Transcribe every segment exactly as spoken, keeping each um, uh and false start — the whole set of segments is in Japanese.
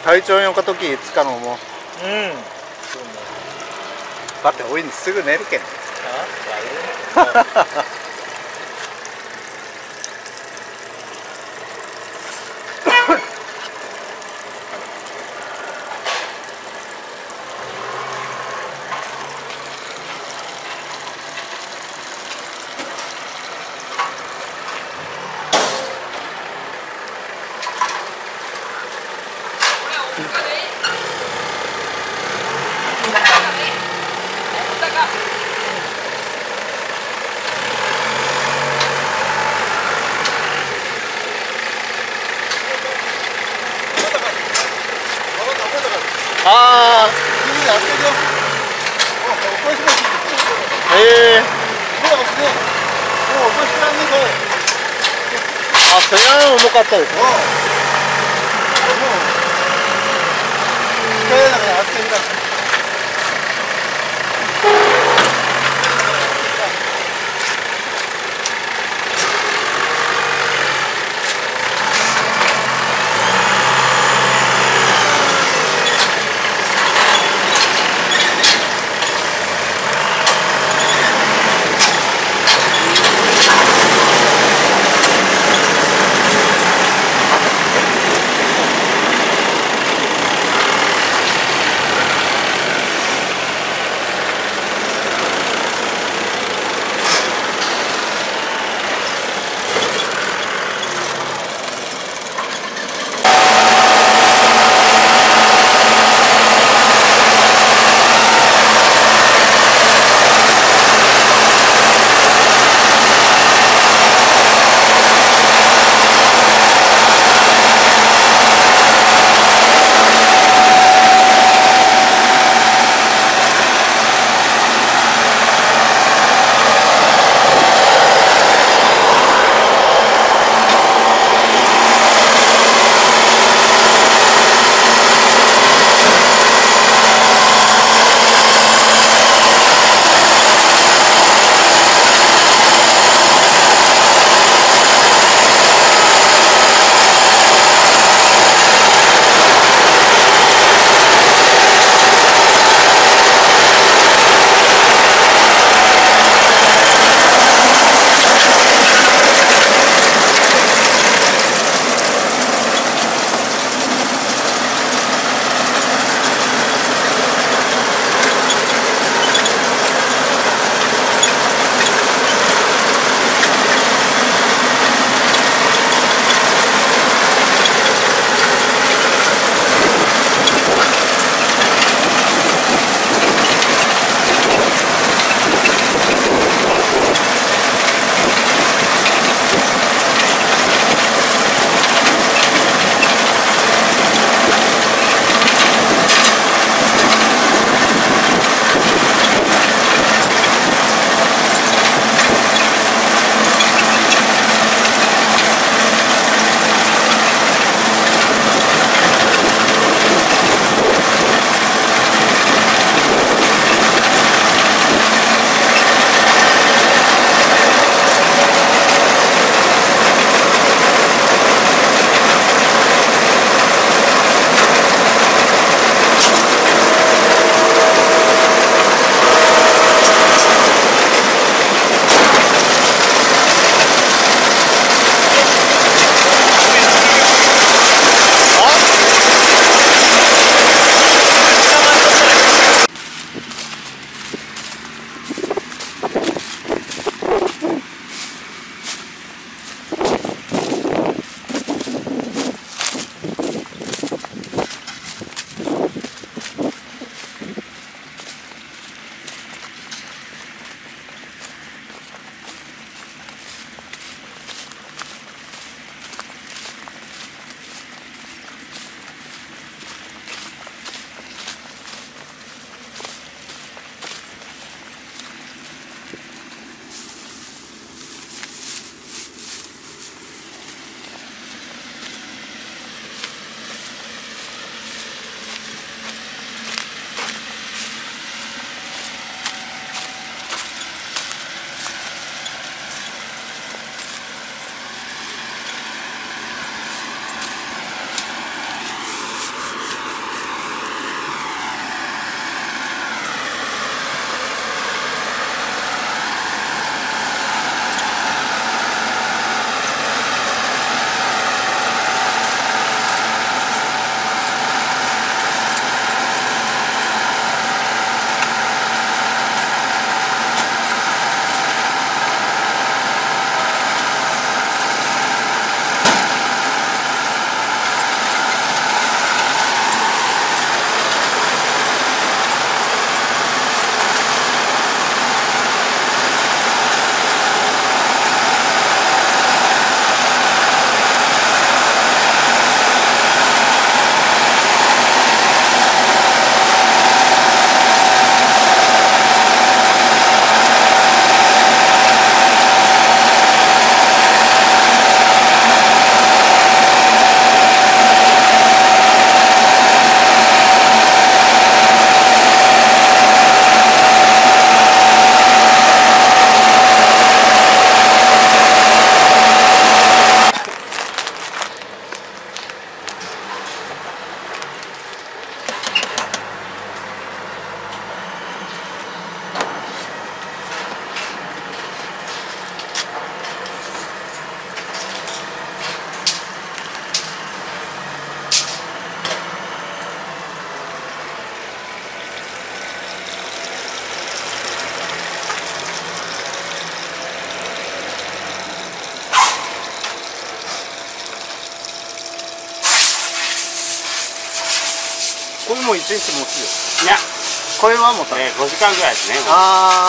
体調よかときつかのもう。うん。だっておいにすぐ寝るけん。あ、あー、ええー、あ、それは重かったですね。 これも一日持つよ。 いや、 これは持たない。 えー、ごじかんぐらいですね。 ああ。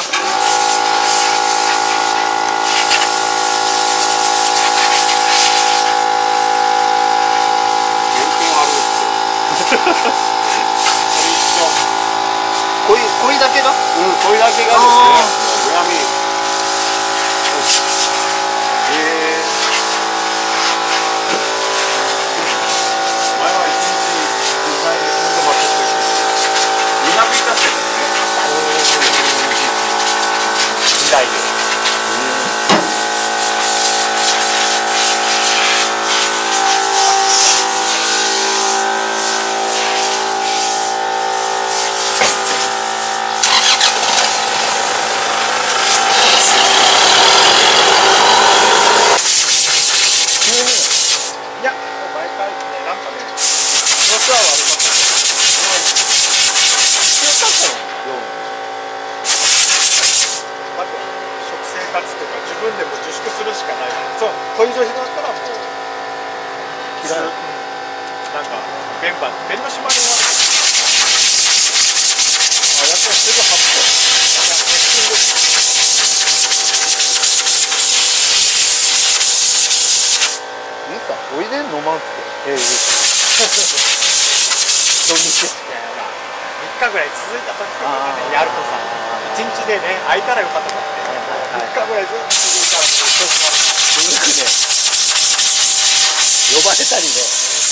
こい、こいだけが。うん、 これだけがですね。グラミー。 へえ。前は一日二回ほんと待ってて。にひゃくいたってるんですね。にだいで。自分でも自粛するしかない。そう、これ以上ひどかったらもう切らない。なんか弁番弁の締まりはあ、やっぱりすぐ発砲。いいか、おいで飲まんって。ええ、いい。土日。みっかぐらい続いた時とかね、やるとさ、いちにちでね、空いたらよかったなって。みっかぐらいずっと続いたらもう一つの続くね。呼ばれたりね。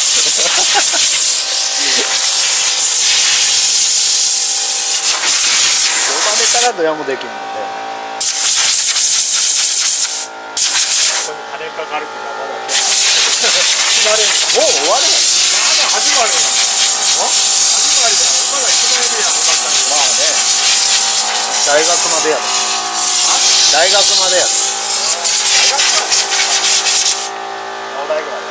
呼ばれたらドヤもできるので。ここに金かかるっていうのはまだ決まれん。もう終わるやん。まだ始まるやん。始まりだよ。まだ一番いるやん。まあね。大学までやろ。大学までやろ。大学まで。何代ぐらいだ。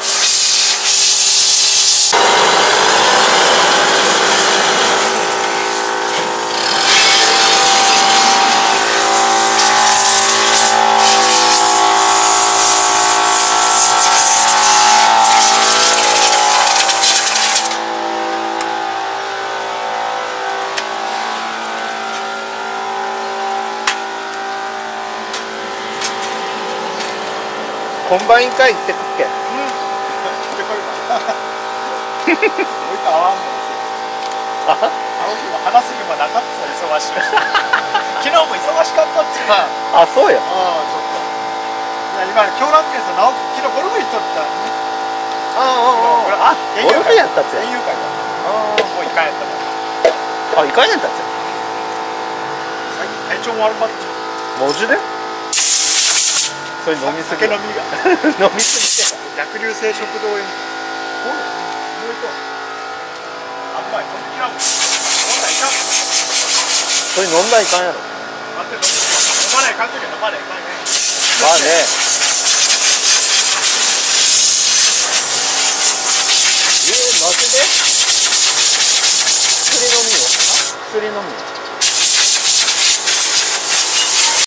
コンバイン会行ってくっけ。うん。行ってこいか。置いた合わんもん。あ、あの日も話す暇なかった忙しい。昨日も忙しかったっていうか。あ、そうや。ああ、そっか。いや、今狂乱県さ、直昨日ゴルフ行っとったね。ああ、ああ、あ、ゴルフやったって。園遊会だ。ああ、もう一回やったもん。あ、一回やったって。最近体調も悪かった。マジで？それ飲みすぎ。酒飲みが飲みすぎて逆流性食道炎。そうだよ。もう一個。あんまり飲んできらんもん。飲んだらいかん。それ飲んだらいかんやろ。待って飲まないかんときは飲まないかんね。まあね。えー、マジで？薬飲みよ。薬飲みよ。